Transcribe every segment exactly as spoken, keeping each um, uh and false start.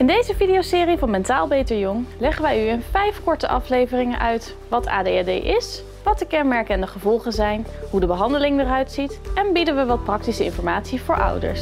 In deze videoserie van Mentaal Beter Jong leggen wij u in vijf korte afleveringen uit wat A D H D is, wat de kenmerken en de gevolgen zijn, hoe de behandeling eruit ziet en bieden we wat praktische informatie voor ouders.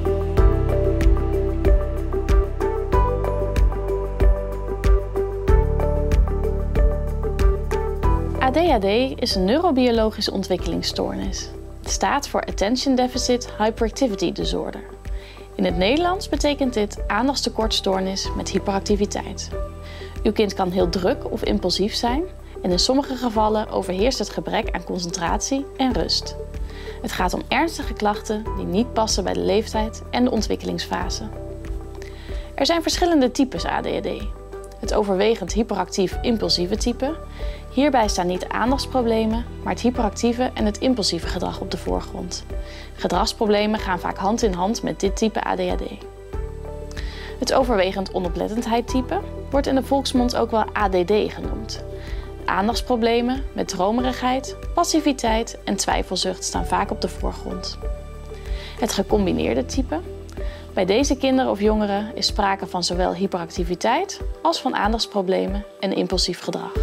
A D H D is een neurobiologische ontwikkelingsstoornis. Het staat voor Attention Deficit Hyperactivity Disorder. In het Nederlands betekent dit aandachtstekortstoornis met hyperactiviteit. Uw kind kan heel druk of impulsief zijn en in sommige gevallen overheerst het gebrek aan concentratie en rust. Het gaat om ernstige klachten die niet passen bij de leeftijd en de ontwikkelingsfase. Er zijn verschillende types A D H D. Het overwegend hyperactief-impulsieve type. Hierbij staan niet de aandachtsproblemen, maar het hyperactieve en het impulsieve gedrag op de voorgrond. Gedragsproblemen gaan vaak hand in hand met dit type A D H D. Het overwegend onoplettendheid-type wordt in de volksmond ook wel A D D genoemd. Aandachtsproblemen met dromerigheid, passiviteit en twijfelzucht staan vaak op de voorgrond. Het gecombineerde type. Bij deze kinderen of jongeren is sprake van zowel hyperactiviteit als van aandachtsproblemen en impulsief gedrag.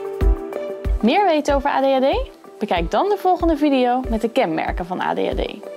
Meer weten over A D H D? Bekijk dan de volgende video met de kenmerken van A D H D.